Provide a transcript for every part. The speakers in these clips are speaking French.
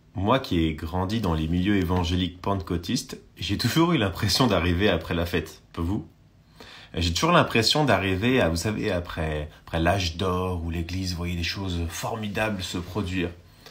Moi qui ai grandi dans les milieux évangéliques pentecôtistes, j'ai toujours eu l'impression d'arriver après la fête. Pas vous? J'ai toujours l'impression d'arriver, vous savez, après l'âge d'or où l'église voyait des choses formidables se produire.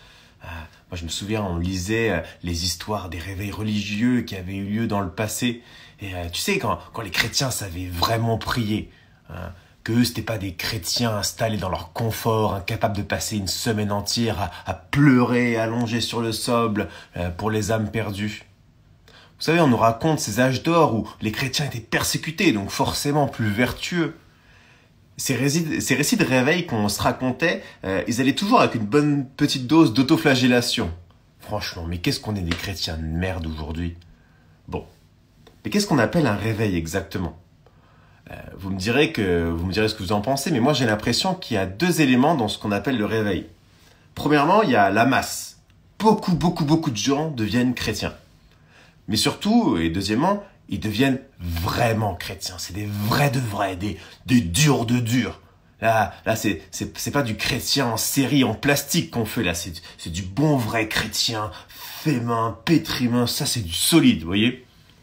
Moi je me souviens, on lisait les histoires des réveils religieux qui avaient eu lieu dans le passé. Et tu sais, quand les chrétiens savaient vraiment prier, que eux, c'était pas des chrétiens installés dans leur confort, incapables de passer une semaine entière à pleurer, allongés sur le sable pour les âmes perdues. Vous savez, on nous raconte ces âges d'or où les chrétiens étaient persécutés, donc forcément plus vertueux. Ces récits de réveil qu'on se racontait, ils allaient toujours avec une bonne petite dose d'autoflagellation. Franchement, mais qu'est-ce qu'on est des chrétiens de merde aujourd'hui? Bon, mais qu'est-ce qu'on appelle un réveil exactement? Vous me direz ce que vous en pensez, mais moi j'ai l'impression qu'il y a deux éléments dans ce qu'on appelle le réveil. Premièrement, il y a la masse. Beaucoup de gens deviennent chrétiens. Mais surtout, et deuxièmement, ils deviennent vraiment chrétiens. C'est des vrais de vrais, des durs de durs. Là, c'est pas du chrétien en série, en plastique qu'on fait là. C'est du bon vrai chrétien, fait main, pétri main. Ça, c'est du solide, vous voyez?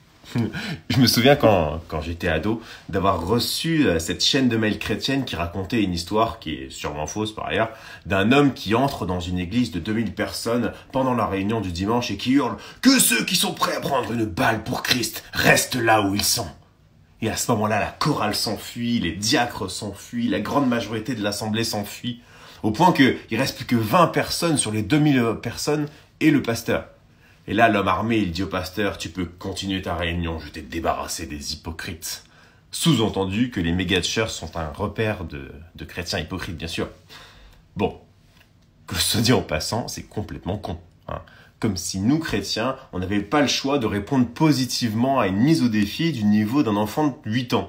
Je me souviens quand j'étais ado d'avoir reçu cette chaîne de mails chrétienne qui racontait une histoire, qui est sûrement fausse par ailleurs, d'un homme qui entre dans une église de 2000 personnes pendant la réunion du dimanche et qui hurle « Que ceux qui sont prêts à prendre une balle pour Christ restent là où ils sont !» Et à ce moment-là, la chorale s'enfuit, les diacres s'enfuient, la grande majorité de l'assemblée s'enfuit, au point qu'il ne reste plus que 20 personnes sur les 2000 personnes et le pasteur. Et là, l'homme armé, il dit au pasteur, tu peux continuer ta réunion, je t'ai débarrassé des hypocrites. Sous-entendu que les méga-churches sont un repère de chrétiens hypocrites, bien sûr. Bon, que ce soit dit en passant, c'est complètement con. Comme si nous, chrétiens, on n'avait pas le choix de répondre positivement à une mise au défi du niveau d'un enfant de 8 ans.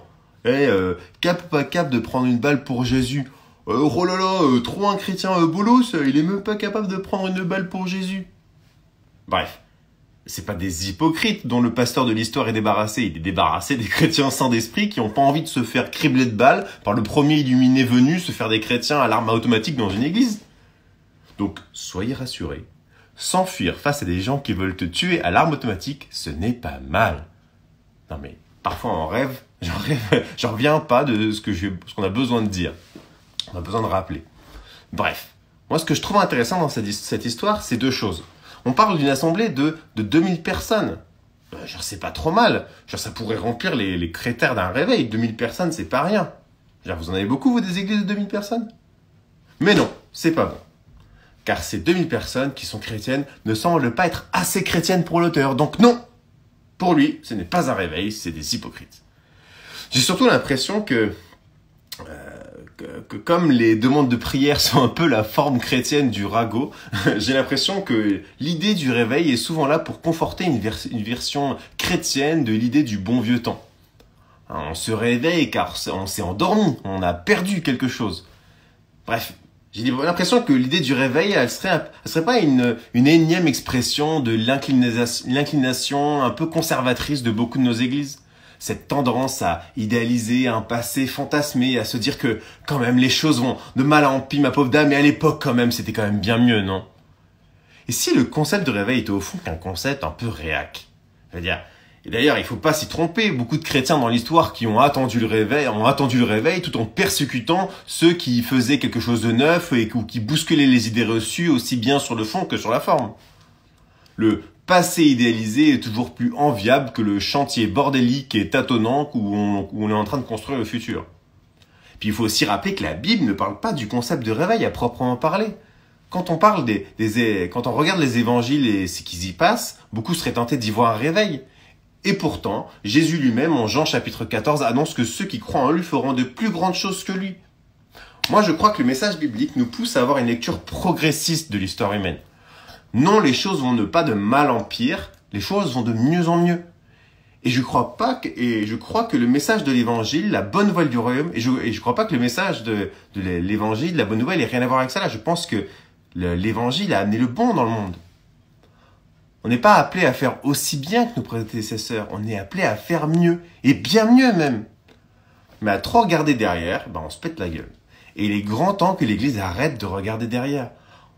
Cap ou pas cap de prendre une balle pour Jésus? Oh là là, trop un chrétien bolos, il est même pas capable de prendre une balle pour Jésus. Bref. C'est pas des hypocrites dont le pasteur de l'histoire est débarrassé. Il est débarrassé des chrétiens saints d'esprit qui n'ont pas envie de se faire cribler de balles par le premier illuminé venu se faire des chrétiens à l'arme automatique dans une église. Donc, soyez rassurés. S'enfuir face à des gens qui veulent te tuer à l'arme automatique, ce n'est pas mal. Non mais, parfois j'en reviens pas de ce qu'on a besoin de dire. On a besoin de rappeler. Bref. Moi, ce que je trouve intéressant dans cette histoire, c'est deux choses. On parle d'une assemblée de 2000 personnes. C'est pas trop mal. Ça pourrait remplir les critères d'un réveil. 2000 personnes, c'est pas rien. Vous en avez beaucoup, vous, des églises de 2000 personnes? Mais non, c'est pas bon. Car ces 2000 personnes qui sont chrétiennes ne semblent pas être assez chrétiennes pour l'auteur. Donc non, pour lui, ce n'est pas un réveil, c'est des hypocrites. J'ai surtout l'impression que comme les demandes de prière sont un peu la forme chrétienne du ragot, j'ai l'impression que l'idée du réveil est souvent là pour conforter une version chrétienne de l'idée du bon vieux temps. On se réveille car on s'est endormi, on a perdu quelque chose. Bref, j'ai l'impression que l'idée du réveil, elle serait pas une énième expression de l'inclination un peu conservatrice de beaucoup de nos églises. Cette tendance à idéaliser un passé fantasmé, à se dire que quand même les choses vont de mal en pis, ma pauvre dame, et à l'époque quand même, c'était quand même bien mieux, non? Et si le concept de réveil était au fond qu'un concept un peu réac? Je veux dire, et d'ailleurs, il faut pas s'y tromper, beaucoup de chrétiens dans l'histoire qui ont attendu le réveil tout en persécutant ceux qui faisaient quelque chose de neuf ou qui bousculaient les idées reçues aussi bien sur le fond que sur la forme. Le passé idéalisé est toujours plus enviable que le chantier bordélique et tâtonnant où on est en train de construire le futur. Puis il faut aussi rappeler que la Bible ne parle pas du concept de réveil à proprement parler. Quand on parle quand on regarde les évangiles et ce qui y passe, beaucoup seraient tentés d'y voir un réveil. Et pourtant, Jésus lui-même, en Jean chapitre 14, annonce que ceux qui croient en lui feront de plus grandes choses que lui. Moi, je crois que le message biblique nous pousse à avoir une lecture progressiste de l'histoire humaine. Non, les choses vont pas de mal en pire, les choses vont de mieux en mieux. Et je crois que le message de l'évangile, la bonne nouvelle du royaume, et je crois pas que le message de l'évangile, la bonne nouvelle, ait rien à voir avec ça là. Je pense que l'évangile a amené le bon dans le monde. On n'est pas appelé à faire aussi bien que nos prédécesseurs, on est appelé à faire mieux, et bien mieux même. Mais à trop regarder derrière, on se pète la gueule. Et il est grand temps que l'Église arrête de regarder derrière.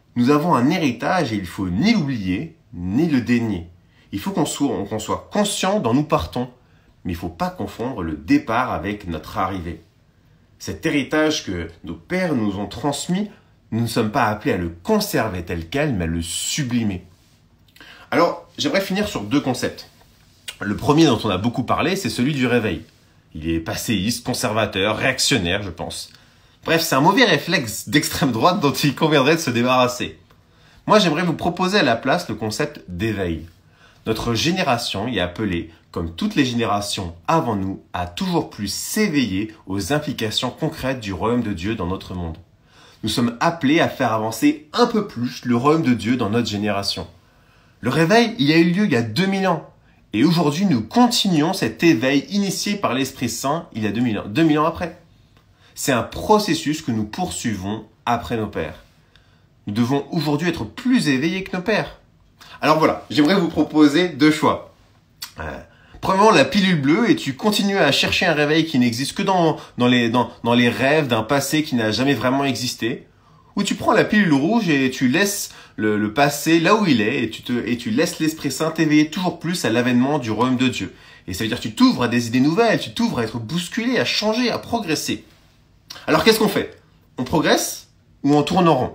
Nous avons un héritage et il faut ni l'oublier, ni le dénier. Il faut qu'on soit conscient d'où nous partons, mais il ne faut pas confondre le départ avec notre arrivée. Cet héritage que nos pères nous ont transmis, nous ne sommes pas appelés à le conserver tel quel, mais à le sublimer. Alors, j'aimerais finir sur 2 concepts. Le premier dont on a beaucoup parlé, c'est celui du réveil. Il est passéiste, conservateur, réactionnaire, je pense. Bref, c'est un mauvais réflexe d'extrême droite dont il conviendrait de se débarrasser. Moi, j'aimerais vous proposer à la place le concept d'éveil. Notre génération y est appelée, comme toutes les générations avant nous, à toujours plus s'éveiller aux implications concrètes du royaume de Dieu dans notre monde. Nous sommes appelés à faire avancer un peu plus le royaume de Dieu dans notre génération. Le réveil, il a eu lieu il y a 2000 ans. Et aujourd'hui, nous continuons cet éveil initié par l'Esprit Saint il y a 2000 ans, 2000 ans après. C'est un processus que nous poursuivons après nos pères. Nous devons aujourd'hui être plus éveillés que nos pères. Alors voilà, j'aimerais vous proposer 2 choix. Premièrement, la pilule bleue, et tu continues à chercher un réveil qui n'existe que dans les rêves d'un passé qui n'a jamais vraiment existé. Ou tu prends la pilule rouge et tu laisses le passé là où il est et tu laisses l'Esprit Saint t'éveiller toujours plus à l'avènement du royaume de Dieu. Et ça veut dire que tu t'ouvres à des idées nouvelles, tu t'ouvres à être bousculé, à changer, à progresser. Alors qu'est-ce qu'on fait? On progresse ou on tourne en rond?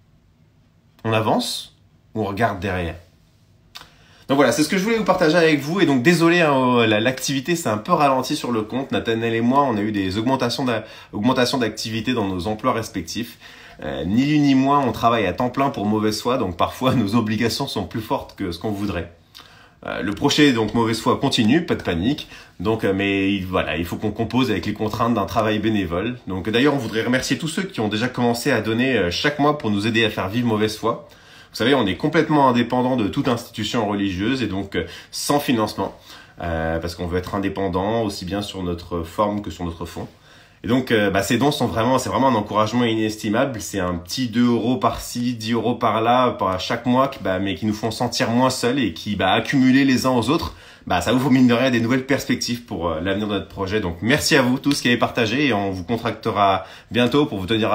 On avance ou on regarde derrière? Donc voilà, c'est ce que je voulais vous partager avec vous. Et donc désolé, hein, l'activité s'est un peu ralentie sur le compte. Nathanaël et moi, on a eu des augmentations d'activité dans nos emplois respectifs. Ni lui ni moi, on travaille à temps plein pour mauvaise foi, donc parfois nos obligations sont plus fortes que ce qu'on voudrait. Le projet, donc mauvaise foi, continue, pas de panique. Donc, mais voilà, il faut qu'on compose avec les contraintes d'un travail bénévole. Donc d'ailleurs, on voudrait remercier tous ceux qui ont déjà commencé à donner chaque mois pour nous aider à faire vivre mauvaise foi. Vous savez, on est complètement indépendant de toute institution religieuse et donc sans financement, parce qu'on veut être indépendant aussi bien sur notre forme que sur notre fond. Et donc, ces dons c'est vraiment un encouragement inestimable. C'est un petit 2 € par-ci, 10 € par-là, par chaque mois, mais qui nous font sentir moins seuls et qui, accumulés les uns aux autres, ça ouvre mine de rien des nouvelles perspectives pour l'avenir de notre projet. Donc, merci à vous tous qui avez partagé et on vous contractera bientôt pour vous tenir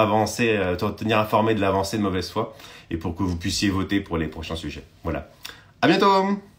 informé de l'avancée de mauvaise foi et pour que vous puissiez voter pour les prochains sujets. Voilà. À bientôt!